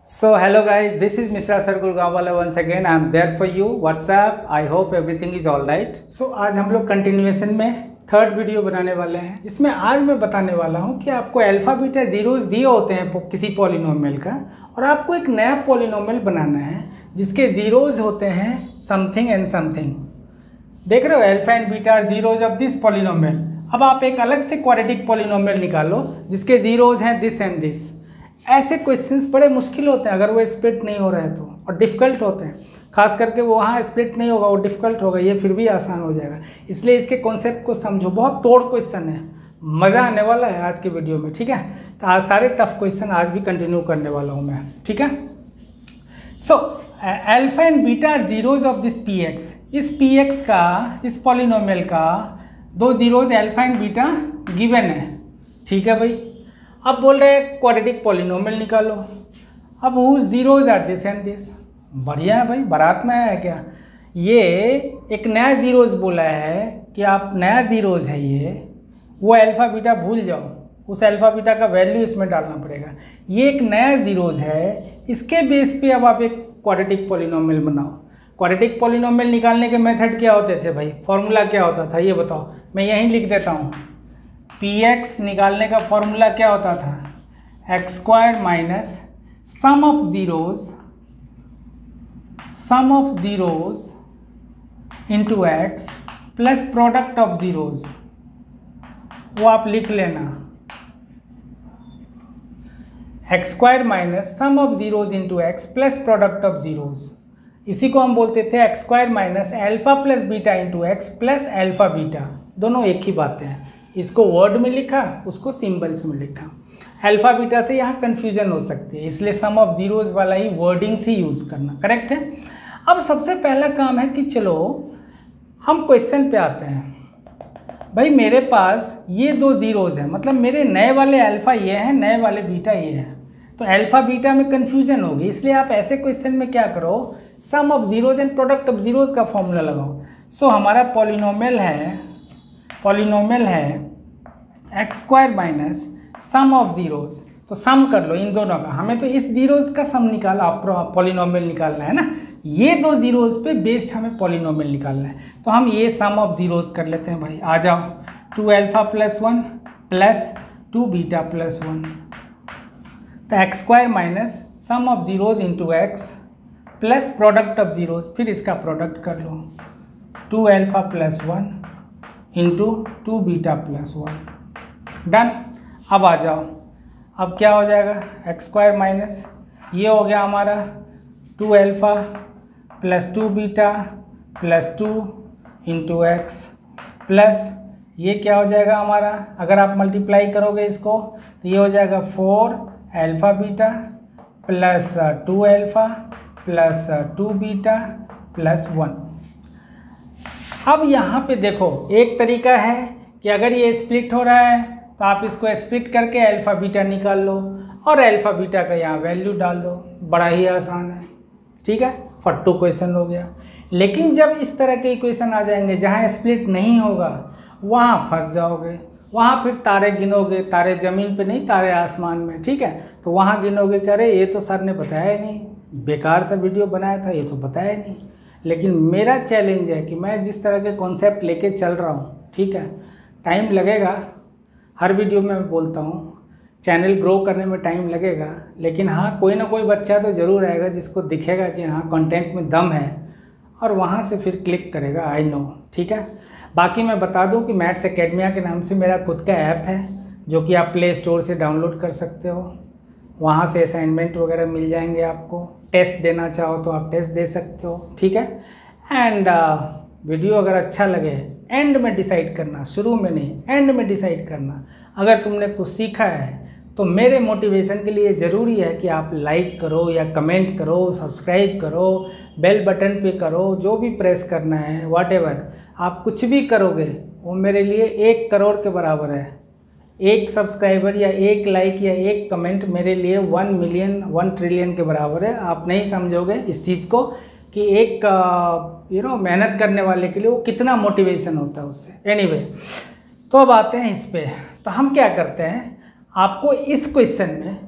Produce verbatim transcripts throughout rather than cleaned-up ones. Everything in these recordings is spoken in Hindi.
So hello guys, this is Mister Sir Gurgawala once again. I am there for you. What's up? I hope everything is all right. So आज हम लोग कंटिन्यूएशन में थर्ड वीडियो बनाने वाले हैं, जिसमें आज मैं बताने वाला हूं कि आपको अल्फा बीटा जीरोस दिए होते हैं किसी पॉलिनोमियल का, और आपको एक नया पॉलिनोमियल बनाना है जिसके जीरोस होते हैं समथिंग एंड समथिंग। देख रहे हो, alpha and beta are zeros of this polynomial. अब आप एक अलग से क्वाड्रेटिक पॉलिनोमियल निकालो जिसके जीरोस हैं दिस एंड दिस। ऐसे क्वेश्चंस बड़े मुश्किल होते हैं अगर वो स्प्लिट नहीं हो रहा है तो, और डिफ़िकल्ट होते हैं, खास करके वो वहाँ स्प्लिट नहीं होगा वो डिफ़िकल्ट होगा, ये फिर भी आसान हो जाएगा। इसलिए इसके कॉन्सेप्ट को समझो, बहुत तोड़ क्वेश्चन है, मज़ा आने वाला है आज के वीडियो में, ठीक है। तो आज सारे टफ क्वेश्चन आज भी कंटिन्यू करने वाला हूँ मैं, ठीक है। So alpha and beta are zeros of this P X. इस पी एक्स का, इस पॉलिनोमियल का दो जीरोज अल्फा एंड बीटा गिवन है, ठीक है भाई। अब बोल रहे हैं क्वाड्रेटिक पॉलिनोमियल निकालो। अब whose zeros are this and this. बढ़िया है भाई, बारात में आया है क्या। ये एक नया जीरोज बोला है कि आप नया जीरोज है ये, वो अल्फा बीटा भूल जाओ, उस अल्फा बीटा का वैल्यू इसमें डालना पड़ेगा। ये एक नया जीरोज है, इसके बेस पे अब आप एक क्वाड्रेटिक पॉलिनोमियल बनाओ। क्वाड्रेटिक पॉलिनोमियल निकालने के मेथड क्या होते थे भाई, फॉर्मूला क्या होता था ये बताओ। मैं यहीं लिख देता हूँ। पी एक्स निकालने का फॉर्मूला क्या होता था, x square minus sum of zeros sum of zeros into x plus product of zeros. वो आप लिख लेना, x square minus sum of zeros into x plus product of zeros. इसी को हम बोलते थे x square minus alpha plus beta into x plus alpha beta. दोनों एक ही बातें हैं, इसको वर्ड में लिखा, उसको सिंबल्स में लिखा। अल्फा बीटा से यहाँ कन्फ्यूजन हो सकती है, इसलिए सम ऑफ जीरोज वाला ही वर्डिंग्स ही यूज़ करना, करेक्ट है। अब सबसे पहला काम है कि चलो हम क्वेश्चन पे आते हैं। भाई मेरे पास ये दो जीरोज हैं, मतलब मेरे नए वाले अल्फा ये हैं, नए वाले बीटा ये हैं, तो अल्फा बीटा में कन्फ्यूजन होगी। इसलिए आप ऐसे क्वेश्चन में क्या करो, sum of zeros and product of zeros का फॉर्मूला लगाओ। सो so, हमारा पॉलिनोमियल है पॉलिनोमियल है x square minus sum of zeros. तो सम कर लो इन दोनों का, हमें तो इस जीरोज का सम निकाला, पॉलिनोमियल निकालना है ना। ये दो जीरोज पे बेस्ड हमें पॉलिनोमियल निकालना है, तो हम ये सम ऑफ जीरोज कर लेते हैं भाई। आ जाओ, two alpha plus one plus two beta plus one. तो x square minus sum of zeros into x plus product of zeros, फिर इसका प्रोडक्ट कर लो, two alpha plus one into two beta plus one. Done. अब आ जाओ, अब क्या हो जाएगा, एक्स स्क्वायर माइनस ये हो गया हमारा two alpha plus two beta plus two into x plus ये क्या हो जाएगा हमारा, अगर आप मल्टीप्लाई करोगे इसको तो ये हो जाएगा four alpha beta plus two alpha plus two beta plus one. अब यहाँ पे देखो, एक तरीका है कि अगर ये स्प्लिट हो रहा है तो आप इसको स्प्लिट करके अल्फा बीटा निकाल लो और अल्फा बीटा का यहाँ वैल्यू डाल दो। बड़ा ही आसान है, ठीक है, फट्टू क्वेश्चन हो गया। लेकिन जब इस तरह के क्वेश्चन आ जाएंगे जहाँ स्प्लिट नहीं होगा, वहाँ फंस जाओगे। वहाँ फिर तारे गिनोगे, तारे ज़मीन पे नहीं, तारे आसमान में, ठीक है। तो वहाँ गिनोगे कि अरे ये तो सर ने बताया ही नहीं, बेकार सा वीडियो बनाया था, ये तो बताया ही नहीं। लेकिन मेरा चैलेंज है कि मैं जिस तरह के कॉन्सेप्ट लेके चल रहा हूँ, ठीक है, टाइम लगेगा, हर वीडियो में मैं बोलता हूँ चैनल ग्रो करने में टाइम लगेगा, लेकिन हाँ कोई ना कोई बच्चा तो ज़रूर आएगा जिसको दिखेगा कि हाँ कंटेंट में दम है, और वहाँ से फिर क्लिक करेगा, आई नो, ठीक है। बाकी मैं बता दूँ कि मैथ्स एकेडमिया के नाम से मेरा खुद का ऐप है जो कि आप प्ले स्टोर से डाउनलोड कर सकते हो। वहाँ से असाइनमेंट वगैरह मिल जाएंगे आपको, टेस्ट देना चाहो तो आप टेस्ट दे सकते हो, ठीक है। एंड वीडियो अगर अच्छा लगे, एंड में डिसाइड करना, शुरू में नहीं, एंड में डिसाइड करना। अगर तुमने कुछ सीखा है तो मेरे मोटिवेशन के लिए ज़रूरी है कि आप लाइक करो या कमेंट करो, सब्सक्राइब करो, बेल बटन पे करो, जो भी प्रेस करना है, व्हाटएवर आप कुछ भी करोगे वो मेरे लिए एक करोड़ के बराबर है। एक सब्सक्राइबर या एक लाइक या एक कमेंट मेरे लिए वन मिलियन वन ट्रिलियन के बराबर है। आप नहीं समझोगे इस चीज़ को कि एक यू नो मेहनत करने वाले के लिए वो कितना मोटिवेशन होता है उससे। एनीवे, तो अब आते हैं इस पे। तो हम क्या करते हैं, आपको इस क्वेश्चन में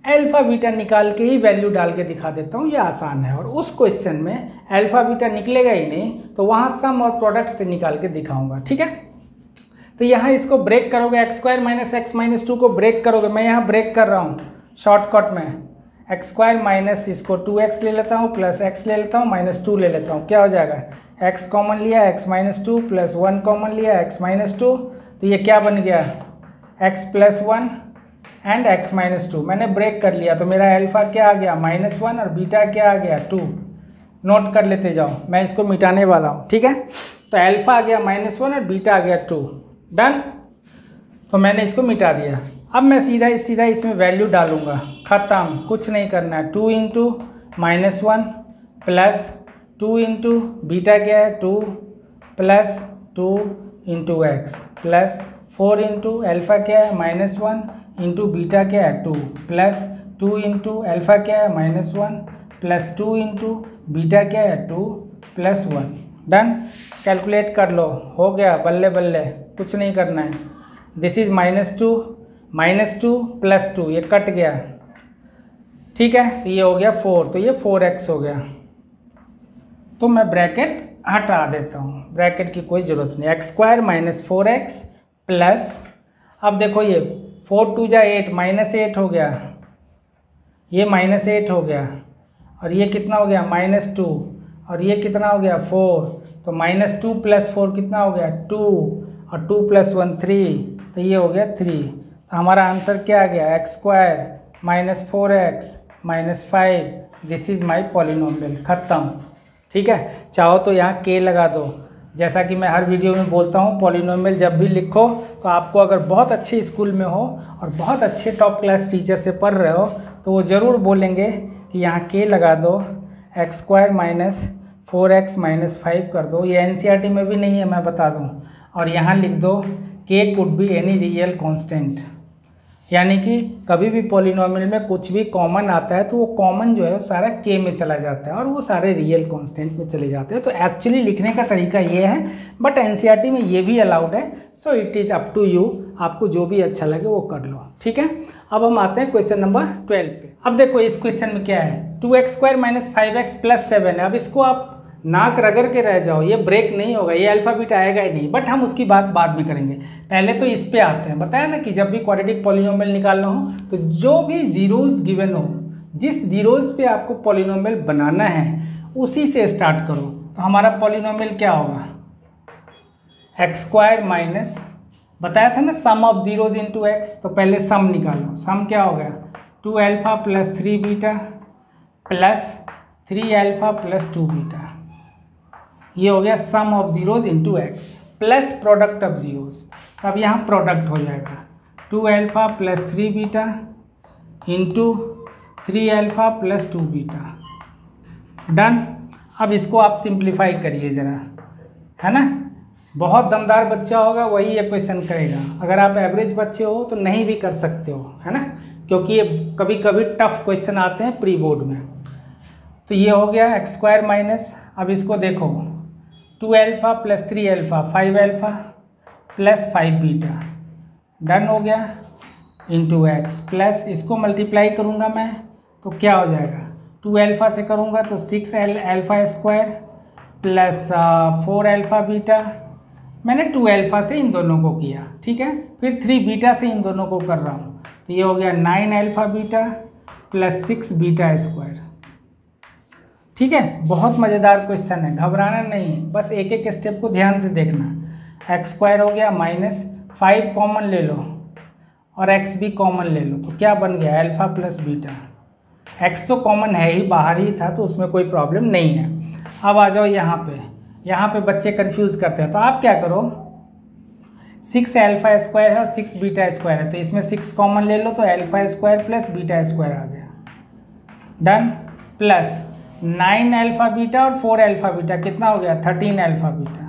अल्फ़ा बीटा निकाल के ही वैल्यू डाल के दिखा देता हूँ, ये आसान है। और उस क्वेश्चन में अल्फ़ा बीटा निकलेगा ही नहीं, तो वहाँ सम और प्रोडक्ट से निकाल के दिखाऊंगा, ठीक है। तो यहाँ इसको ब्रेक करोगे, x square minus x minus two को ब्रेक करोगे, मैं यहाँ ब्रेक कर रहा हूँ शॉर्टकट में, एक्स स्क्वायर माइनस इसको टू एक्स ले लेता हूँ, प्लस एक्स ले लेता हूँ, माइनस टू ले लेता हूँ, क्या हो जाएगा, एक्स कॉमन लिया, x minus two plus one common लिया, एक्स माइनस टू, तो ये क्या बन गया, x plus one and x minus two. मैंने ब्रेक कर लिया तो मेरा अल्फ़ा क्या आ गया, माइनस वन, और बीटा क्या आ गया, टू। नोट कर लेते जाओ, मैं इसको मिटाने वाला हूँ, ठीक है। तो अल्फ़ा आ गया माइनस वन और बीटा आ गया टू, डन। तो मैंने इसको मिटा दिया। अब मैं सीधा सीधा इसमें वैल्यू डालूंगा, ख़त्म, कुछ नहीं करना है। Two into minus one plus two into beta क्या है, two plus two into x plus four into alpha क्या है, माइनस वन इंटू बीटा क्या है, two plus two into alpha क्या है, minus one plus two into beta क्या है, two plus one, done. Calculate कर लो, हो गया, बल्ले बल्ले, कुछ नहीं करना है। This is minus two, minus two plus two, ये कट गया, ठीक है। तो ये हो गया फोर, तो ये फोर एक्स हो गया। तो मैं ब्रैकेट हटा देता हूँ, ब्रैकेट की कोई ज़रूरत नहीं। X square minus four x plus, अब देखो ये फोर टू जा एट, माइनस एट हो गया, ये माइनस एट हो गया, और ये कितना हो गया, माइनस टू, और ये कितना हो गया, फोर। तो माइनस टू प्लस फोर कितना हो गया, टू, और टू प्लस वन थ्री, तो ये हो गया थ्री। तो हमारा आंसर क्या आ गया, x square minus four x minus five, this is my polynomial, ख़त्म, ठीक है। चाहो तो यहाँ के लगा दो, जैसा कि मैं हर वीडियो में बोलता हूँ, पॉलिनोमियल जब भी लिखो तो आपको अगर बहुत अच्छे स्कूल में हो और बहुत अच्छे टॉप क्लास टीचर से पढ़ रहे हो तो वो ज़रूर बोलेंगे कि यहाँ के लगा दो, x square minus four x minus five कर दो। ये N C E R T में भी नहीं है, मैं बता दूँ। और यहाँ लिख दो के could be any real constant, यानी कि कभी भी पॉलिनोमियल में कुछ भी कॉमन आता है तो वो कॉमन जो है वो सारा के में चला जाता है और वो सारे रियल कांस्टेंट में चले जाते हैं। तो एक्चुअली लिखने का तरीका ये है, बट एनसीईआरटी में ये भी अलाउड है। So it is up to you, आपको जो भी अच्छा लगे वो कर लो, ठीक है। अब हम आते हैं क्वेश्चन नंबर ट्वेल्व पे। अब देखो इस क्वेश्चन में क्या है, two x square minus five x plus seven है। अब इसको आप नाक रगड़ के रह जाओ, ये ब्रेक नहीं होगा, ये अल्फा बीटा आएगा ही नहीं, बट हम उसकी बात बाद में करेंगे। पहले तो इस पे आते हैं। बताया ना कि जब भी क्वाड्रेटिक पॉलिनोमियल निकालना हो तो जो भी जीरोस गिवन हो, जिस जीरोस पे आपको पॉलिनोमियल बनाना है उसी से स्टार्ट करो। तो हमारा पॉलिनोमियल क्या होगा, एक्स स्क्वायर माइनस, बताया था ना sum of zeros into x, तो पहले सम निकालो। सम क्या हो गया, two alpha plus three beta plus three alpha plus two beta, ये हो गया sum of zeros into x plus product of zeros. अब यहाँ प्रोडक्ट हो जाएगा two alpha plus three beta into three alpha plus two beta, done. अब इसको आप सिंप्लीफाई करिए ज़रा, है ना। बहुत दमदार बच्चा होगा वही ये क्वेश्चन करेगा, अगर आप एवरेज बच्चे हो तो नहीं भी कर सकते हो, है ना, क्योंकि ये कभी कभी टफ क्वेश्चन आते हैं प्री बोर्ड में। तो ये हो गया एक्स स्क्वायर माइनस, अब इसको देखो two alpha plus three alpha five alpha plus five beta, done हो गया, इंटू एक्स प्लस इसको मल्टीप्लाई करूँगा मैं तो क्या हो जाएगा, टू अल्फा से करूँगा तो six L alpha square plus four alpha beta, मैंने टू अल्फा से इन दोनों को किया, ठीक है। फिर थ्री बीटा से इन दोनों को कर रहा हूँ, तो ये हो गया nine alpha beta plus six beta square, ठीक है। बहुत मज़ेदार क्वेश्चन है, घबराना नहीं, बस एक एक स्टेप को ध्यान से देखना। एक्स स्क्वायर हो गया माइनस फाइव कॉमन ले लो और एक्स भी कॉमन ले लो, तो क्या बन गया अल्फा प्लस बीटा। एक्स तो कॉमन है ही, बाहर ही था, तो उसमें कोई प्रॉब्लम नहीं है। अब आ जाओ यहाँ पे, यहाँ पे बच्चे कंफ्यूज करते हैं, तो आप क्या करो, सिक्स अल्फा स्क्वायर है और सिक्स बीटा स्क्वायर है, तो इसमें सिक्स कॉमन ले लो तो alpha square plus beta square आ गया, done. Plus nine alpha beta और फोर अल्फा बीटा कितना हो गया, थर्टीन अल्फा बीटा,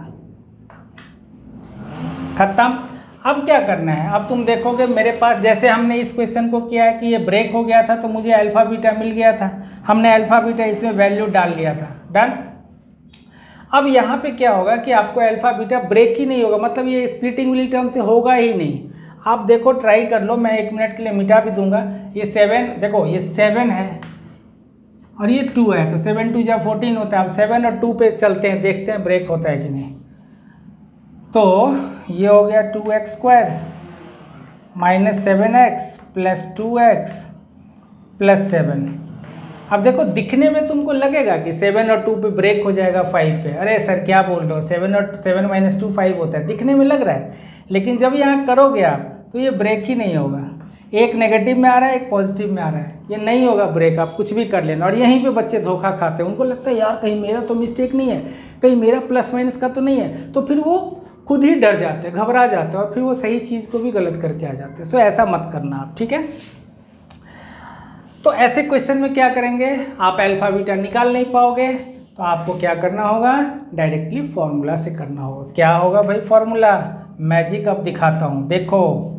खत्म। अब क्या करना है, अब तुम देखोगे मेरे पास जैसे हमने इस क्वेश्चन को किया है कि ये ब्रेक हो गया था तो मुझे अल्फा बीटा मिल गया था, हमने अल्फा बीटा इसमें वैल्यू डाल लिया था, डन। अब यहाँ पे क्या होगा कि आपको अल्फा बीटा ब्रेक ही नहीं होगा, मतलब ये स्प्लिटिंग वाली टर्म से होगा ही नहीं। आप देखो ट्राई कर लो, मैं एक मिनट के लिए मिटा भी दूंगा। ये सेवन देखो, ये सेवन है और ये टू है, तो सेवन टू या फोर्टीन होता है। अब सेवन और टू पे चलते हैं, देखते हैं ब्रेक होता है कि नहीं। तो ये हो गया two x square minus seven x plus two x plus seven. अब देखो दिखने में तुमको लगेगा कि सेवन और टू पे ब्रेक हो जाएगा फाइव पे, अरे सर क्या बोल रहे हो, सेवन और सेवन माइनस टू फाइव होता है, दिखने में लग रहा है, लेकिन जब यहाँ करोगे आप तो ये ब्रेक ही नहीं होगा। एक नेगेटिव में आ रहा है, एक पॉजिटिव में आ रहा है, ये नहीं होगा ब्रेक, आप कुछ भी कर लेना। और यहीं पे बच्चे धोखा खाते हैं, उनको लगता है यार कहीं मेरा तो मिस्टेक नहीं है, कहीं मेरा प्लस माइनस का तो नहीं है, तो फिर वो खुद ही डर जाते हैं, घबरा जाते हैं और फिर वो सही चीज़ को भी गलत करके आ जाते हैं। सो ऐसा मत करना आप, ठीक है। तो ऐसे क्वेश्चन में क्या करेंगे, आप अल्फा बीटा निकाल नहीं पाओगे तो आपको क्या करना होगा, डायरेक्टली फॉर्मूला से करना होगा। क्या होगा भाई फॉर्मूला, मैजिक अब दिखाता हूँ। देखो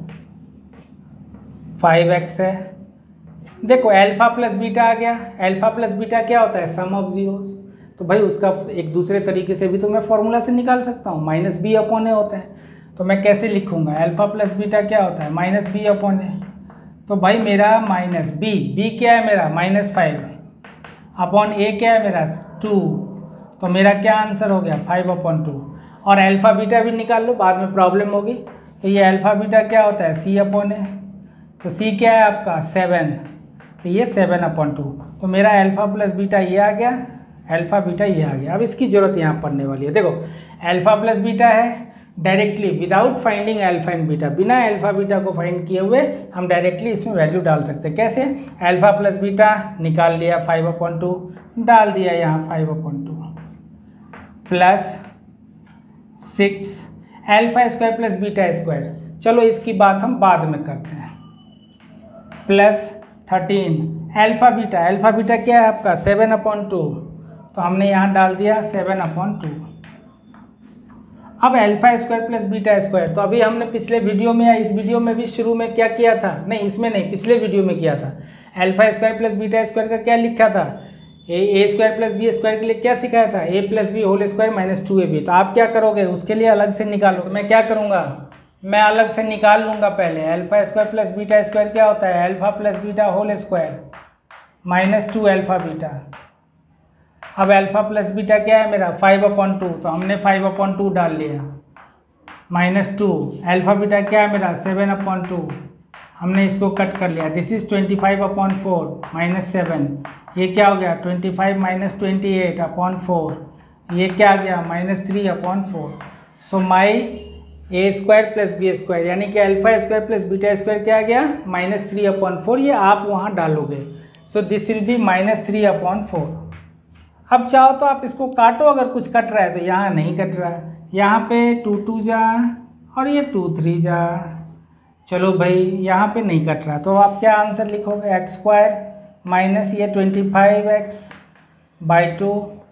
फाइव एक्स है, देखो अल्फा प्लस बीटा आ गया। अल्फा प्लस बीटा क्या होता है, सम ऑफ जीरोस। तो भाई उसका एक दूसरे तरीके से भी तो मैं फॉर्मूला से निकाल सकता हूँ, माइनस बी अपॉन ए होता है। तो मैं कैसे लिखूँगा, अल्फा प्लस बीटा क्या होता है, माइनस बी अपॉन ए। तो भाई मेरा माइनस बी, बी क्या है मेरा माइनस फाइव अपॉन ए क्या है मेरा टू, तो मेरा क्या आंसर हो गया फाइव अपॉन टू। और अल्फा बीटा भी निकाल लो, बाद में प्रॉब्लम होगी। तो ये अल्फा बीटा क्या होता है, सी अपॉन ए, तो सी क्या है आपका सेवन, तो ये सेवन अपॉन टू। तो मेरा अल्फा प्लस बीटा ये आ गया, अल्फा बीटा ये आ गया। अब इसकी ज़रूरत यहाँ पड़ने वाली है। देखो अल्फा प्लस बीटा है, directly without finding alpha and beta, बिना अल्फा बीटा को फाइंड किए हुए हम डायरेक्टली इसमें वैल्यू डाल सकते हैं। कैसे, अल्फा प्लस बीटा निकाल लिया फाइव अपॉन टू, डाल दिया यहाँ five upon two plus six alpha square plus beta square. चलो इसकी बात हम बाद में करते हैं। Plus thirteen alpha beta, alpha beta क्या है आपका सेवन अपॉन टू, तो हमने यहाँ डाल दिया सेवन अपॉन टू। अब alpha square plus beta square, तो अभी हमने पिछले वीडियो में या इस वीडियो में भी शुरू में क्या किया था, नहीं इसमें नहीं, पिछले वीडियो में किया था। Alpha square plus beta square का क्या लिखा था, A A square plus B square के लिए क्या सिखाया था, A plus B whole square minus two A B. तो आप क्या करोगे, उसके लिए अलग से निकालो। तो मैं क्या करूँगा, मैं अलग से निकाल लूँगा पहले। Alpha square plus beta square क्या होता है, alpha plus beta whole square minus two alpha beta. अब अल्फा प्लस बीटा क्या है मेरा फाइव अपॉन टू, तो हमने फाइव अपॉन टू डाल लिया माइनस टू। अल्फा बीटा क्या है मेरा सेवन अपॉन टू, हमने इसको कट कर लिया। This is twenty five upon four minus seven, ये क्या हो गया twenty five minus twenty eight upon four, ये क्या आ गया minus three upon four. So my A square plus B square यानी कि alpha square plus beta square क्या आ गया माइनस थ्री अपॉन फोर, ये आप वहाँ डालोगे। So this will be minus three upon four. अब चाहो तो आप इसको काटो, अगर कुछ कट रहा है तो यहाँ नहीं कट रहा है, यहाँ पे टू टू जा और ये टू थ्री जा, चलो भाई यहाँ पे नहीं कट रहा, तो आप क्या आंसर लिखोगे, एक्स स्क्वायर माइनस ये twenty five X by two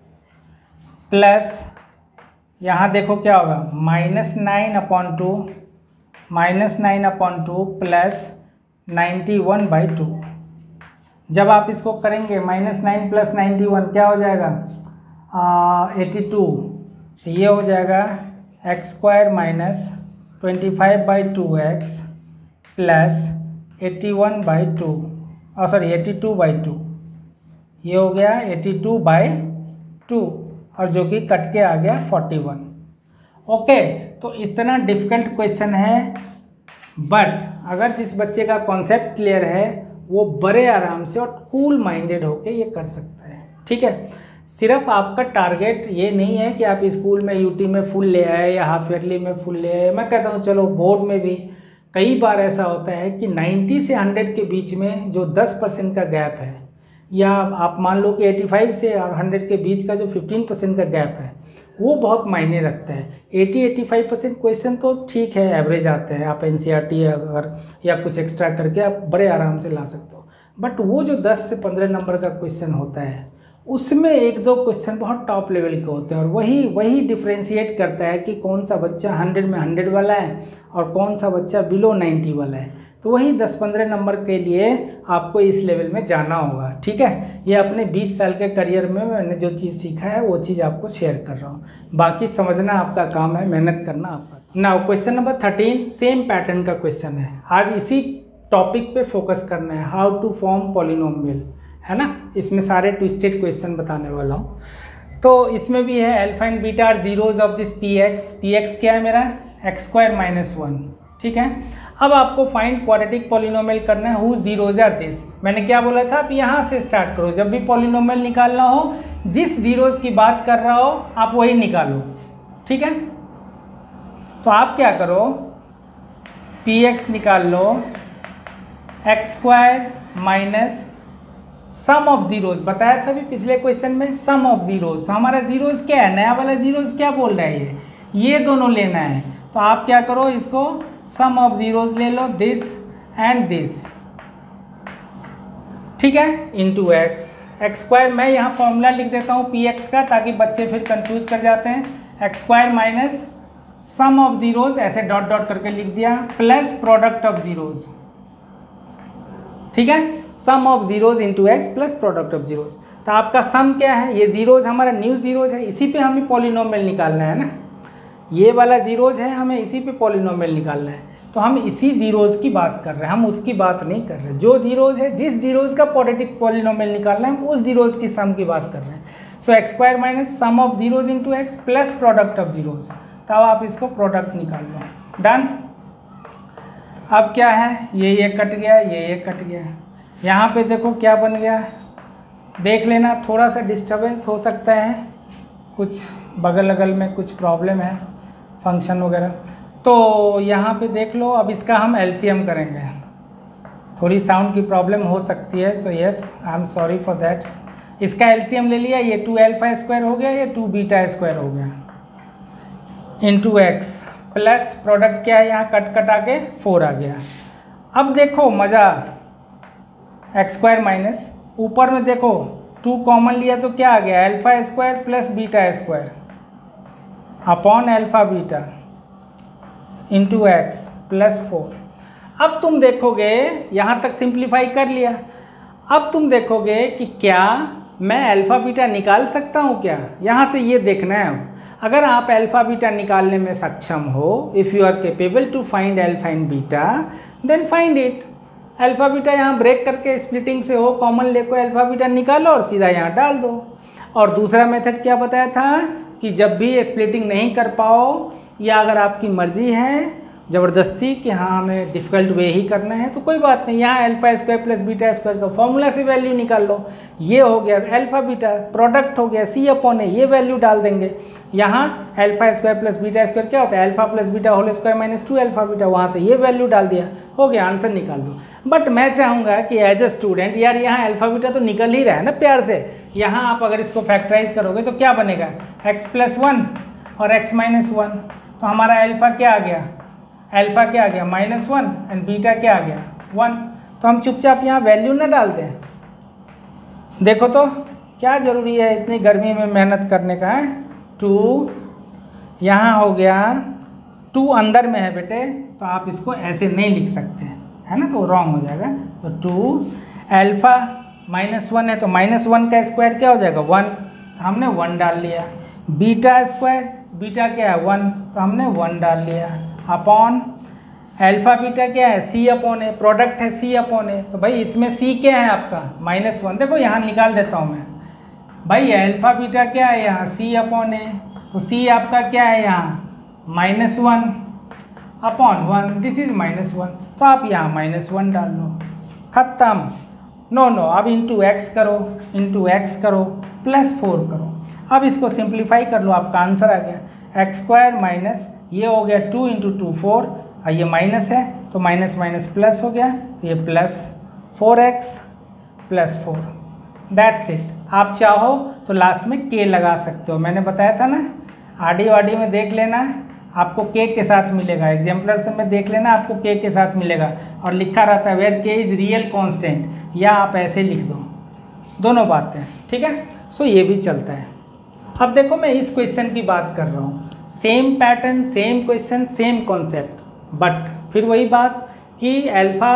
plus यहाँ देखो क्या होगा minus nine upon two, minus nine upon two plus ninety one by two. जब आप इसको करेंगे minus nine plus ninety one क्या हो जाएगा एटी टू, तो ये हो जाएगा X square minus twenty five by two x plus eighty one by two, और sorry eighty two by two, ये हो गया एटी टू बाई टू, और जो कि कट के आ गया फोर्टी वन। ओके, तो इतना डिफ़िकल्ट क्वेश्चन है, बट अगर जिस बच्चे का कॉन्सेप्ट क्लियर है वो बड़े आराम से और कूल माइंडेड होके ये कर सकता है। ठीक है, सिर्फ आपका टारगेट ये नहीं है कि आप स्कूल में यूटी में फुल ले आए या हाफ ईयरली में फुल ले आए। मैं कहता हूँ चलो बोर्ड में भी कई बार ऐसा होता है कि नाइन्टी से हंड्रेड के बीच में जो टेन परसेंट का गैप है, या आप मान लो कि पचासी से और हंड्रेड के बीच का जो फिफ्टीन परसेंट का गैप है, वो बहुत मायने रखता है। अस्सी पचासी परसेंट क्वेश्चन तो ठीक है, एवरेज आते हैं, आप एनसीईआरटी अगर या कुछ एक्स्ट्रा करके आप बड़े आराम से ला सकते हो। बट वो जो दस से पंद्रह नंबर का क्वेश्चन होता है उसमें एक दो क्वेश्चन बहुत टॉप लेवल के होते हैं, और वही वही डिफ्रेंशिएट करता है कि कौन सा बच्चा हंड्रेड में हंड्रेड वाला है और कौन सा बच्चा बिलो नाइन्टी वाला है। तो वही दस पंद्रह नंबर के लिए आपको इस लेवल में जाना होगा। ठीक है। ये अपने बीस साल के करियर में मैंने जो चीज़ सीखा है वो चीज़ आपको शेयर कर रहा हूँ। बाकी समझना आपका काम है, मेहनत करना आपका। Now question number thirteen same pattern का क्वेश्चन है। आज इसी टॉपिक पे फोकस करना है, हाउ टू फॉर्म पॉलिनोमियल, है ना। इसमें सारे ट्विस्टेड क्वेश्चन बताने वाला हूँ। तो इसमें भी है alpha and beta are zeros of this P X. P X क्या है मेरा, एक्स स्क्वायर माइनस वन, ठीक है। अब आपको फाइंड क्वाड्रेटिक पॉलिनोमियल करना है हु जीरोज आर दिस। मैंने क्या बोला था, आप यहाँ से स्टार्ट करो। जब भी पॉलिनोमियल निकालना हो, जिस जीरोज की बात कर रहा हो आप वही निकालो, ठीक है। तो आप क्या करो, पी एक्स निकाल लो, X square minus sum of zeros, बताया था अभी पिछले क्वेश्चन में, सम ऑफ जीरोज। तो हमारा जीरोज क्या है, नया वाला जीरोज क्या बोल रहा है, ये ये दोनों लेना है। तो आप क्या करो, इसको सम ऑफ जीरोज ले लो, दिस एंड दिस, ठीक है, इनटू एक्स। एक्स स्क्वायर मैं यहाँ फॉर्मूला लिख देता हूँ पी एक्स का, ताकि बच्चे फिर कंफ्यूज कर जाते हैं। X square minus sum of zeros, ऐसे डॉट डॉट करके लिख दिया, प्लस प्रोडक्ट ऑफ जीरोज, ठीक है। Sum of zeros into x plus product of zeros. तो आपका सम क्या है, ये जीरोज हमारा न्यू जीरोज है, इसी पे हमें पॉलिनोमियल निकालना है ना। ये वाला जीरोज है, हमें इसी पे पॉलिनोमियल निकालना है। तो हम इसी जीरोज की बात कर रहे हैं, हम उसकी बात नहीं कर रहे। जो जीरोज है, जिस जीरोज का क्वाड्रेटिक पॉलिनोमियल निकालना है, हम उस जीरोज की सम की बात कर रहे हैं। So X square minus sum of zeros into x plus product of zeros. तब आप इसको प्रोडक्ट निकाल लो, डन। अब क्या है, ये ये कट गया, ये ये कट गया। यहाँ पे देखो क्या बन गया, देख लेना। थोड़ा सा डिस्टर्बेंस हो सकता है, कुछ बगल अगल में कुछ प्रॉब्लम है, फंक्शन वगैरह। तो यहाँ पे देख लो। अब इसका हम एलसीएम करेंगे, थोड़ी साउंड की प्रॉब्लम हो सकती है, so yes I am sorry for that. इसका एलसीएम ले लिया, ये टू एल्फा स्क्वायर हो गया, ये टू बीटा स्क्वायर हो गया, इंटू एक्स प्लस प्रोडक्ट क्या है, यहाँ कट कटा के फोर आ गया। अब देखो मज़ा, एक्स स्क्वायर माइनस ऊपर में देखो टू कॉमन लिया तो क्या आ गया, alpha square plus beta square upon alpha beta into x plus four. अब तुम देखोगे, यहाँ तक सिंप्लीफाई कर लिया। अब तुम देखोगे कि क्या मैं अल्फा बीटा निकाल सकता हूँ क्या, यहाँ से ये देखना है। अब अगर आप अल्फा बीटा निकालने में सक्षम हो, if you are capable to find alpha and beta, then find it. Alpha beta यहाँ ब्रेक करके स्प्लिटिंग से हो, कॉमन लेको अल्फा बीटा निकालो और सीधा यहाँ डाल दो। और दूसरा मेथड क्या बताया था कि जब भी स्प्लिटिंग नहीं कर पाओ, या अगर आपकी मर्जी है ज़बरदस्ती कि हाँ हमें डिफ़िकल्ट वे ही करना है, तो कोई बात नहीं, यहाँ alpha square plus beta square का फॉर्मूला से वैल्यू निकाल लो। ये हो गया अल्फा बीटा, प्रोडक्ट हो गया सी अपॉन ए, ये वैल्यू डाल देंगे। यहाँ alpha square plus beta square क्या होता है, alpha plus beta whole square minus two alpha beta, वहाँ से ये वैल्यू डाल दिया, हो गया, आंसर निकाल दो। बट मैं चाहूँगा कि एज अ स्टूडेंट, यार यहाँ अल्फा बीटा तो निकल ही रहा है ना प्यार से, यहाँ आप अगर इसको फैक्टराइज करोगे तो क्या बनेगा, एक्स प्लस वन और एक्स माइनस वन। तो हमारा अल्फा क्या आ गया, अल्फा क्या आ गया माइनस वन, एंड बीटा क्या आ गया वन। तो हम चुपचाप यहाँ वैल्यू ना डालते हैं। देखो तो क्या ज़रूरी है इतनी गर्मी में मेहनत करने का है। टू यहाँ हो गया, टू अंदर में है बेटे, तो आप इसको ऐसे नहीं लिख सकते, है ना, तो रॉन्ग हो जाएगा। तो टू अल्फा माइनस वन है, तो माइनस वन का स्क्वायर क्या हो जाएगा वन, हमने वन डाल लिया। बीटा स्क्वायर, बीटा क्या है वन, तो हमने वन डाल लिया, अपॉन अल्फा बीटा क्या है सी अपॉन ए, प्रोडक्ट है सी अपॉन ए। तो भाई इसमें सी क्या है आपका माइनस वन, देखो यहाँ निकाल देता हूँ मैं भाई, अल्फा बीटा क्या है यहाँ सी अपॉन ए, तो सी आपका क्या है यहाँ minus one upon one, this is minus one. तो आप यहाँ माइनस वन डाल लो, खत्म। नो नो अब इंटू एक्स करो, इंटू एक्स करो प्लस फोर करो। अब इसको सिंप्लीफाई कर लो, आपका आंसर आ गया एक्स स्क्वायर माइनस, ये हो गया टू इंटू टू फोर, और ये माइनस है तो माइनस माइनस प्लस हो गया, तो ये plus four x plus four, that's it. आप चाहो तो लास्ट में के लगा सकते हो, मैंने बताया था ना, आडी वाडी में देख लेना आपको के के साथ मिलेगा, एग्जाम्पलर में देख लेना आपको के के साथ मिलेगा, और लिखा रहता है वेयर के इज रियल कांस्टेंट, या आप ऐसे लिख दो, दोनों बातें, ठीक है। सो ये भी चलता है। अब देखो मैं इस क्वेश्चन की बात कर रहा हूँ, same pattern, same question, same concept, but फिर वही बात कि अल्फ़ा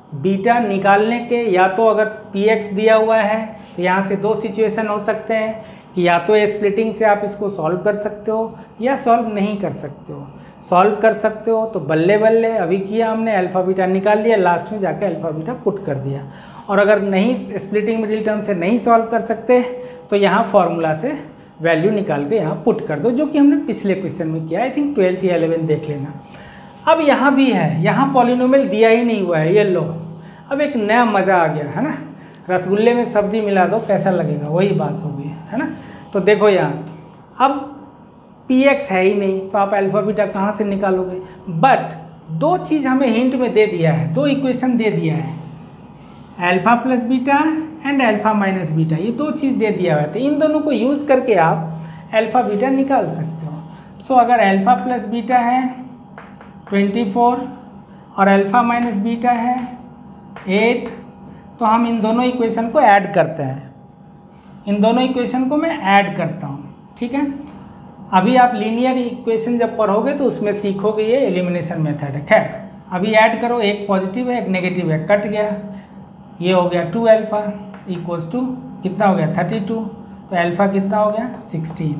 बीटा निकालने के, या तो अगर पी एक्स दिया हुआ है तो यहाँ से दो सिचुएशन हो सकते हैं कि या तो स्प्लिटिंग से आप इसको सॉल्व कर सकते हो या सॉल्व नहीं कर सकते हो। सॉल्व कर सकते हो तो बल्ले बल्ले, अभी किया हमने, अल्फ़ा बीटा निकाल लिया, लास्ट में जाकर अल्फ़ा बीटा पुट कर दिया। और अगर नहीं, स्प्लिटिंग मिडिल टर्म से नहीं सॉल्व कर सकते तो यहाँ फॉर्मूला से वैल्यू निकाल के यहाँ पुट कर दो, जो कि हमने पिछले क्वेश्चन में किया। आई थिंक ट्वेल्थ या इलेवन देख लेना। अब यहाँ भी है, यहाँ पॉलिनोमियल दिया ही नहीं हुआ है, ये लो। अब एक नया मज़ा आ गया है ना, रसगुल्ले में सब्जी मिला दो कैसा लगेगा, वही बात हो गई है ना। तो देखो यहाँ अब पी एक्स है ही नहीं तो आप अल्फ़ा बीटा कहाँ से निकालोगे। बट दो चीज़ हमें हिंट में दे दिया है, दो इक्वेशन दे दिया है, alpha plus beta and alpha minus beta, ये दो चीज़ दे दिया हुआ है। तो इन दोनों को यूज़ करके आप अल्फ़ा बीटा निकाल सकते हो। सो so, अगर अल्फ़ा प्लस बीटा है ट्वेंटी फोर और अल्फ़ा माइनस बीटा है एट, तो हम इन दोनों इक्वेशन को ऐड करते हैं। इन दोनों इक्वेशन को मैं ऐड करता हूँ, ठीक है। अभी आप लीनियर इक्वेशन जब पढ़ोगे तो उसमें सीखोगे ये एलिमिनेशन मेथड है। खैर अभी ऐड करो, एक पॉजिटिव है एक नेगेटिव है, कट गया, ये हो गया टू अल्फ़ा इक्वल्स टू कितना हो गया थर्टी टू, तो अल्फ़ा कितना हो गया सिक्सटीन।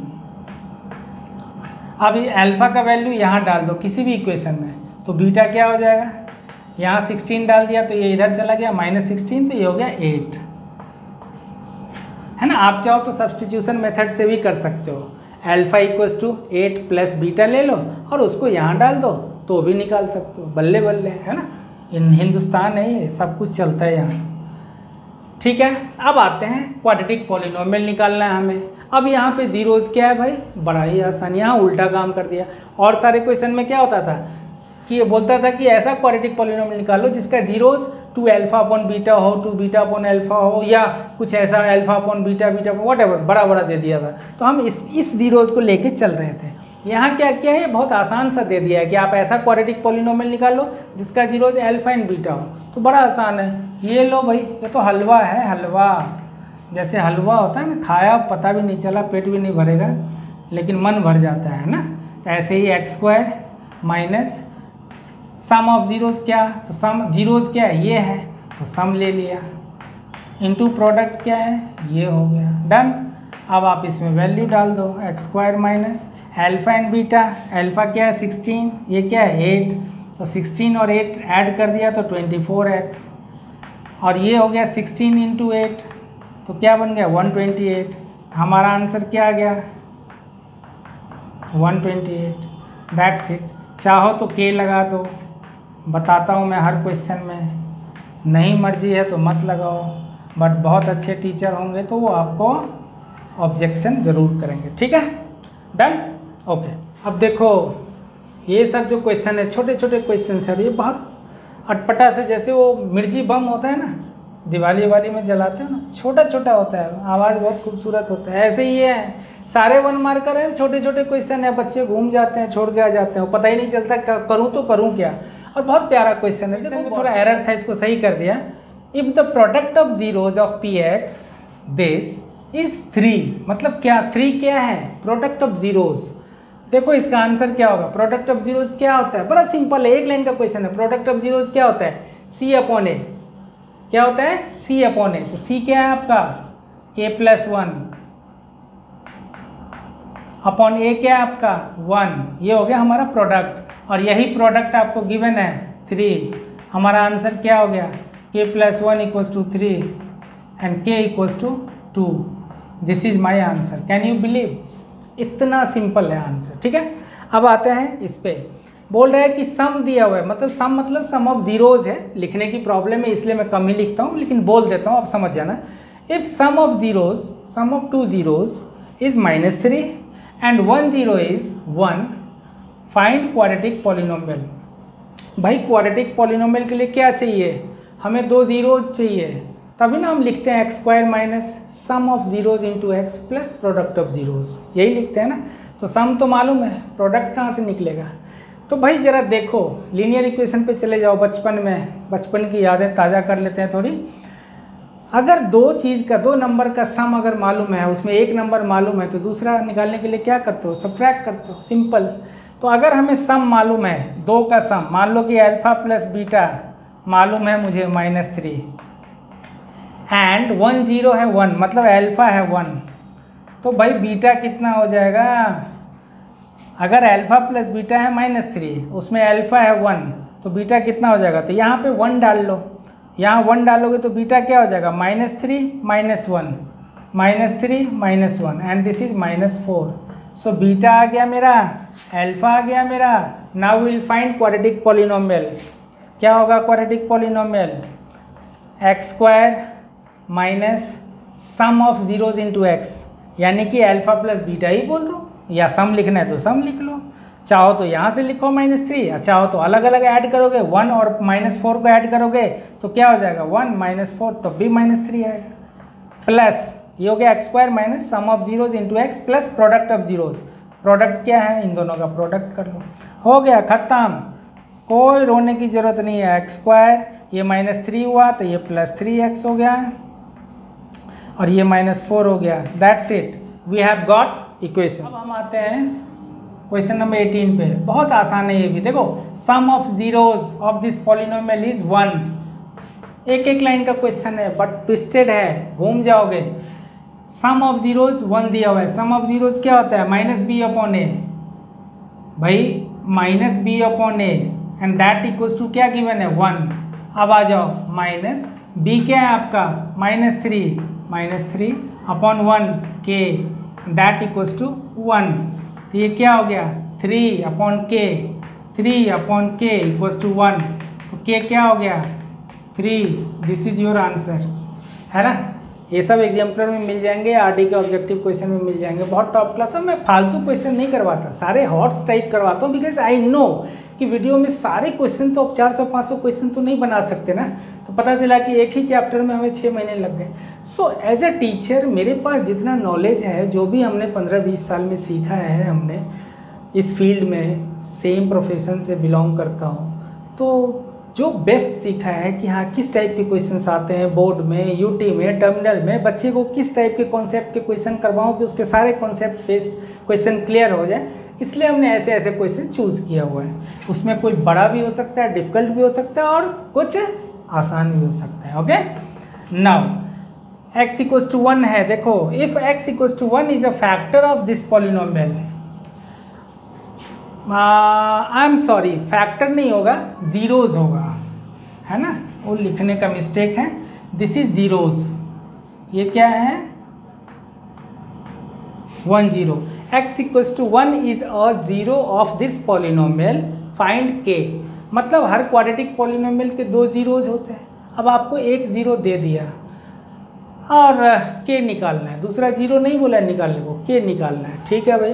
अब ये अल्फ़ा का वैल्यू यहाँ डाल दो किसी भी इक्वेशन में, तो बीटा क्या हो जाएगा, यहाँ सिक्सटीन डाल दिया तो ये इधर चला गया माइनस सिक्सटीन, तो ये हो गया एट, है ना। आप चाहो तो सब्सटीट्यूशन मेथड से भी कर सकते हो, alpha equals to eight plus beta ले लो और उसको यहाँ डाल दो तो भी निकाल सकते हो, बल्ले बल्ले, है ना। इन हिंदुस्तान है ये, सब कुछ चलता है यहाँ, ठीक है। अब आते हैं क्वाड्रेटिक पॉलिनोमियल निकालना है हमें। अब यहाँ पे जीरोज़ क्या है भाई, बड़ा ही आसान, यहाँ उल्टा काम कर दिया। और सारे क्वेश्चन में क्या होता था कि ये बोलता था कि ऐसा क्वाड्रेटिक पॉलिनोमियल निकालो जिसका zeros two alpha upon beta हो, टू बीटा अपॉन अल्फ़ा हो, या कुछ ऐसा alpha upon beta, beta whatever, बड़ा बड़ा दे दिया था। तो हम इस इस जीरोज़ को लेके चल रहे थे। यहाँ क्या क्या है, बहुत आसान सा दे दिया है कि आप ऐसा क्वाड्रेटिक पॉलिनोमियल निकालो जिसका जीरोज़ अल्फ़ा एंड बीटा हो, तो बड़ा आसान है। ये लो भाई, ये तो हलवा है, हलवा, जैसे हलवा होता है ना, खाया पता भी नहीं चला, पेट भी नहीं भरेगा लेकिन मन भर जाता है ना। तो ऐसे ही X square minus sum of zeros, क्या, तो सम जीरोज़ क्या है, ये है, तो सम ले लिया, इनटू प्रोडक्ट क्या है, ये हो गया, डन। अब आप इसमें वैल्यू डाल दो, x square minus alpha and beta, alpha क्या है सिक्सटीन, ये क्या है एट, तो सिक्सटीन और एट ऐड कर दिया तो ट्वेंटी फोर एक्स, और ये हो गया सिक्सटीन इंटू एट, तो क्या बन गया वन ट्वेंटी एट। हमारा आंसर क्या आ गया one twenty eight, that's it. चाहो तो के लगा दो, बताता हूँ मैं हर क्वेश्चन में, नहीं मर्जी है तो मत लगाओ, बट बहुत अच्छे टीचर होंगे तो वो आपको ऑब्जेक्शन ज़रूर करेंगे, ठीक है, डन, ओके। अब देखो ये सब जो क्वेश्चन है, छोटे छोटे क्वेश्चन है, ये बहुत अटपटा से, जैसे वो मिर्ची बम होता है ना, दिवाली वाली में जलाते हो ना, छोटा छोटा होता है, आवाज़ बहुत खूबसूरत होता है, ऐसे ही है। सारे वन मार्कर है, छोटे छोटे क्वेश्चन है, बच्चे घूम जाते हैं, छोड़ के आ जाते हैं, पता ही नहीं चलता करूँ तो करूँ क्या। और बहुत प्यारा क्वेश्चन है, देखो थोड़ा एरर था, इसको सही कर दिया। If the product of zeros of P X this is three, मतलब क्या, थ्री क्या है, प्रोडक्ट ऑफ जीरोज। देखो इसका आंसर क्या होगा, प्रोडक्ट ऑफ जीरोज क्या होता है, बड़ा सिंपल है, एक लाइन का क्वेश्चन है। प्रोडक्ट ऑफ जीरोज क्या होता है, सी अपॉन ए, क्या होता है सी अपॉन ए, तो सी क्या है आपका के प्लस वन, अपॉन ए क्या है आपका वन, ये हो गया हमारा प्रोडक्ट, और यही प्रोडक्ट आपको गिवन है थ्री। हमारा आंसर क्या हो गया, K plus one equals to three and K equals to two, this is my answer. Can you believe, इतना सिंपल है आंसर, ठीक है। अब आते हैं इस पे, बोल रहा है कि सम दिया हुआ है, मतलब सम मतलब सम ऑफ जीरोज है, लिखने की प्रॉब्लम है इसलिए मैं कम ही लिखता हूँ, लेकिन बोल देता हूँ, आप समझ जाना। If sum of zeros, sum of two zeros is minus three and one zero is one, find quadratic polynomial. भाई क्वाड्रेटिक पॉलिनोमियल के लिए क्या चाहिए, हमें दो जीरोज चाहिए, तभी ना हम लिखते हैं X square minus sum of zeros into x plus product of zeros, यही लिखते हैं ना। तो सम तो मालूम है, प्रोडक्ट कहाँ से निकलेगा। तो भाई जरा देखो, लीनियर इक्वेशन पे चले जाओ, बचपन में, बचपन की यादें ताज़ा कर लेते हैं थोड़ी। अगर दो चीज़ का, दो नंबर का सम अगर मालूम है, उसमें एक नंबर मालूम है, तो दूसरा निकालने के लिए क्या करते हो, सब्ट्रैक्ट करते हो, सिंपल। तो अगर हमें सम मालूम है, दो का सम, मान लो कि अल्फ़ा प्लस बीटा मालूम है मुझे minus three, and one zero है वन, मतलब अल्फ़ा है वन, तो भाई बीटा कितना हो जाएगा? अगर अल्फ़ा प्लस बीटा है माइनस थ्री, उसमें अल्फ़ा है वन, तो बीटा कितना हो जाएगा? तो यहाँ पे वन डाल लो, यहाँ वन डालोगे तो बीटा क्या हो जाएगा? Minus three minus one, minus three minus one, and this is minus four. So beta आ गया मेरा, अल्फ़ा आ गया मेरा। Now will find quadratic polynomial. क्या होगा quadratic polynomial? X square minus sum of zeros into X, यानी कि अल्फ़ा प्लस बीटा ही बोल दो, या सम लिखना है तो सम लिख लो, चाहो तो यहाँ से लिखो माइनस थ्री, चाहो तो अलग अलग ऐड करोगे, वन और माइनस फोर को ऐड करोगे तो क्या हो जाएगा? वन माइनस फोर, तब भी माइनस थ्री आएगा, प्लस ये हो गया x square minus sum of zeros into x plus product of zeros. Product क्या है? इन दोनों का प्रोडक्ट कर लो, हो गया ख़त्म, कोई रोने की ज़रूरत नहीं है। एक्स स्क्वायर, ये माइनस थ्री हुआ तो ये प्लस थ्री एक्स हो गया, और ये माइनस फोर हो गया। That's it, we have got equation. अब हम आते हैं क्वेश्चन नंबर एटीन पे। बहुत आसान है ये भी, देखो sum of zeros of this polynomial is one. एक एक लाइन का क्वेश्चन है बट ट्विस्टेड है, घूम जाओगे। सम ऑफ जीरोज वन दिया हुआ है, सम ऑफ जीरोज क्या होता है? माइनस बी अपॉन ए, भाई minus B upon A, and that equals to क्या गिवन है? वन। अब आ जाओ, माइनस बी क्या है आपका? Minus three, minus three upon one K, that equals to one. तो ये क्या हो गया? Three upon K, three upon K equals to one, तो के क्या हो गया? Three. This is your answer, है ना? ये सब एग्जाम्पलर में मिल जाएंगे, आरडी के ऑब्जेक्टिव क्वेश्चन में मिल जाएंगे। बहुत टॉप क्लास है, मैं फालतू क्वेश्चन नहीं करवाता, सारे हॉट्स टाइप करवाता हूँ, बिकॉज आई नो कि वीडियो में सारे क्वेश्चन तो अब चार सौ पाँच सौ क्वेश्चन तो नहीं बना सकते ना, तो पता चला कि एक ही चैप्टर में हमें छः महीने लग गए। सो एज अ टीचर मेरे पास जितना नॉलेज है, जो भी हमने पंद्रह बीस साल में सीखा है, हमने इस फील्ड में सेम प्रोफेशन से बिलोंग करता हूँ, तो जो बेस्ट सीखा है कि हाँ किस टाइप के क्वेश्चंस आते हैं बोर्ड में, यूटी में, टर्मिनल में, बच्चे को किस टाइप के कॉन्सेप्ट के क्वेश्चन करवाऊँ कि उसके सारे कॉन्सेप्ट बेस्ड क्वेश्चन क्लियर हो जाए, इसलिए हमने ऐसे ऐसे क्वेश्चन चूज़ किया हुआ है। उसमें कोई बड़ा भी हो सकता है, डिफिकल्ट भी हो सकता है, और कुछ आसान भी हो सकता है। Okay, now X equals to one है, देखो if X equals to one is a factor of this polynomial, I am sorry factor नहीं होगा, जीरोज होगा, है ना, वो लिखने का मिस्टेक है। दिस इज जीरोज, ये क्या है? One zero. X equals to one is a zero of this polynomial, find K. मतलब हर क्वाड्रेटिक पॉलिनोमियल के दो जीरोज होते हैं। अब आपको एक जीरो दे दिया और के निकालना है, दूसरा जीरो नहीं बोला है निकालने को, के निकालना है, ठीक है भाई।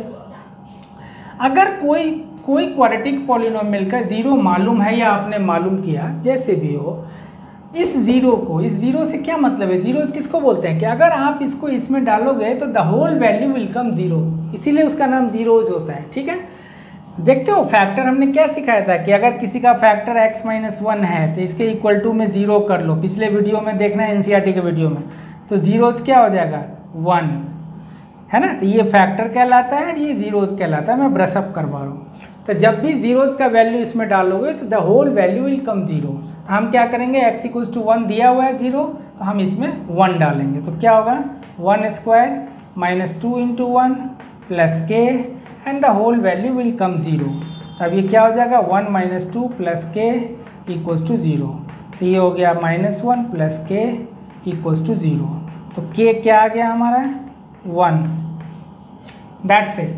अगर कोई कोई क्वाड्रेटिक पॉलिनोमियल का जीरो मालूम है या आपने मालूम किया, जैसे भी हो, इस जीरो को, इस जीरो से क्या मतलब है? जीरो किसको बोलते हैं कि अगर आप इसको इसमें डालोगे तो the whole value will come zero, इसीलिए उसका नाम जीरोज होता है, ठीक है। देखते हो फैक्टर हमने क्या सिखाया था कि अगर किसी का फैक्टर एक्स माइनस वन है तो इसके इक्वल टू में जीरो कर लो, पिछले वीडियो में देखना है एनसीईआरटी के वीडियो में, तो जीरोज क्या हो जाएगा? वन, है ना। तो ये फैक्टर कहलाता है, ये जीरोज कहलाता है, मैं ब्रशअप करवा रहा हूँ। तो जब भी जीरोज का वैल्यू इसमें डालोगे तो the whole value will come zero. तो हम क्या करेंगे? एक्स इक्वल्स टू वन दिया हुआ है जीरो, तो हम इसमें वन डालेंगे, तो क्या होगा? One square minus two into one plus K, and the whole value will come zero. तो अब ये क्या हो जाएगा? One minus two plus K equals to zero. तो ये हो गया minus one plus K equals to zero. तो के क्या आ गया हमारा? वन। That's it.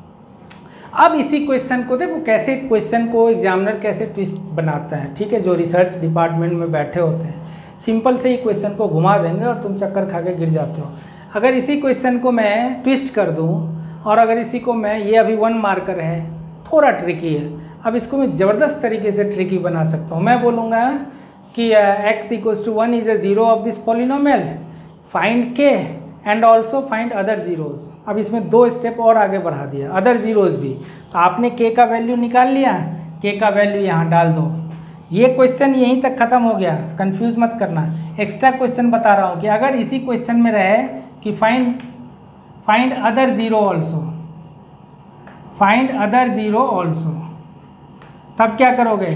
अब इसी क्वेश्चन को देखो कैसे, क्वेश्चन को एग्जामिनर कैसे ट्विस्ट बनाता है, ठीक है। जो रिसर्च डिपार्टमेंट में बैठे होते हैं, सिंपल से ही क्वेश्चन को घुमा देंगे और तुम चक्कर खा के गिर जाते हो। अगर इसी क्वेश्चन को मैं ट्विस्ट कर दूं और अगर इसी को मैं, ये अभी वन मार्कर है, थोड़ा ट्रिकी है, अब इसको मैं ज़बरदस्त तरीके से ट्रिकी बना सकता हूँ। मैं बोलूँगा कि X equals to one is a zero of this polynomial, find K and also find other zeros. अब इसमें दो स्टेप और आगे बढ़ा दिया, अदर जीरोज भी। तो आपने के का वैल्यू निकाल लिया, के का वैल्यू यहाँ डाल दो। ये क्वेश्चन यहीं तक ख़त्म हो गया, कंफ्यूज मत करना। एक्स्ट्रा क्वेश्चन बता रहा हूँ कि अगर इसी क्वेश्चन में रहे कि find find other zero also, find other zero also, तब क्या करोगे?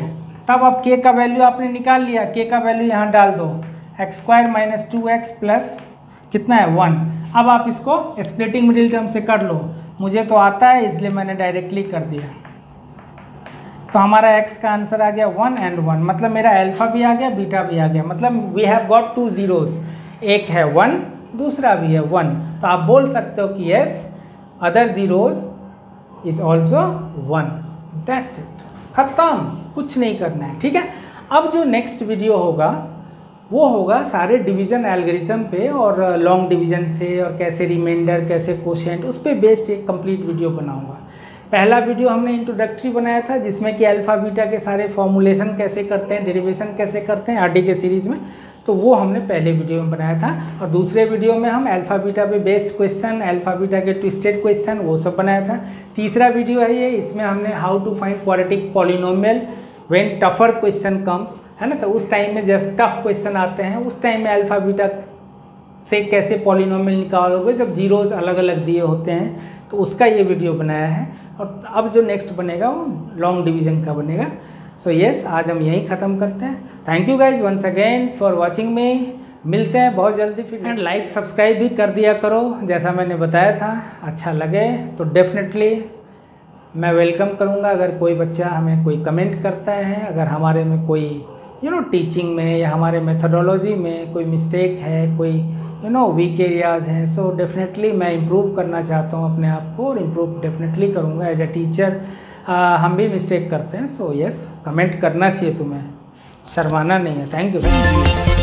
तब अब के का वैल्यू आपने निकाल लिया, के का वैल्यू यहाँ डाल दो, x square minus two x plus कितना है वन। अब आप इसको स्प्लिटिंग मिडिल टर्म से कर लो, मुझे तो आता है इसलिए मैंने डायरेक्टली कर दिया। तो हमारा x का आंसर आ गया वन एंड वन, मतलब मेरा अल्फा भी आ गया बीटा भी आ गया, मतलब we have got two zeros, एक है वन दूसरा भी है वन। तो आप बोल सकते हो कि yes other zeros is also one. That's it, खत्म, कुछ नहीं करना है, ठीक है। अब जो नेक्स्ट वीडियो होगा वो होगा सारे डिवीज़न एल्गोरिथम पे और लॉन्ग डिवीज़न से और कैसे रिमाइंडर कैसे कोशेंट, उस पर बेस्ड एक कंप्लीट वीडियो बनाऊंगा। पहला वीडियो हमने इंट्रोडक्टरी बनाया था जिसमें कि अल्फ़ा बीटा के सारे फॉर्मूलेशन कैसे करते हैं, डेरिवेशन कैसे करते हैं आरडी के सीरीज़ में, तो वो हमने पहले वीडियो में बनाया था। और दूसरे वीडियो में हम अल्फ़ा बीटा पे बेस्ड क्वेश्चन, अल्फ़ा बीटा के ट्विस्टेड क्वेश्चन वो सब बनाया था। तीसरा वीडियो है ये, इसमें हमने how to find quadratic polynomial when tougher question comes, है ना। तो उस टाइम में जब टफ क्वेश्चन आते हैं उस टाइम में अल्फ़ा बीटा से कैसे पॉलिनोमियल निकालोगे जब जीरोस अलग अलग दिए होते हैं, तो उसका ये वीडियो बनाया है। और अब जो नेक्स्ट बनेगा वो लॉन्ग डिवीज़न का बनेगा। सो so यस yes, आज हम यहीं ख़त्म करते हैं। Thank you guys once again for watching me, मिलते हैं बहुत जल्दी फिर। एंड लाइक सब्सक्राइब भी कर दिया करो जैसा मैंने बताया था, अच्छा लगे तो डेफिनेटली मैं वेलकम करूँगा। अगर कोई बच्चा हमें कोई कमेंट करता है, अगर हमारे में कोई यू नो टीचिंग में या हमारे मेथोडोलॉजी में कोई मिस्टेक है, कोई यू नो वीक एरियाज़ हैं, सो डेफिनेटली मैं इम्प्रूव करना चाहता हूँ अपने आप को और इम्प्रूव डेफिनेटली करूँगा। एज ए टीचर हम भी मिस्टेक करते हैं, सो यस कमेंट करना चाहिए तुम्हें, शर्माना नहीं है। Thank you.